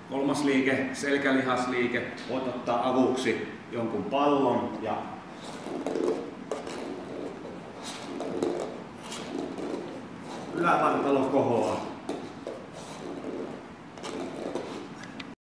Kolmas liike, selkälihasliike. Voit ottaa avuksi jonkun pallon ja ylävartalo kohoaa.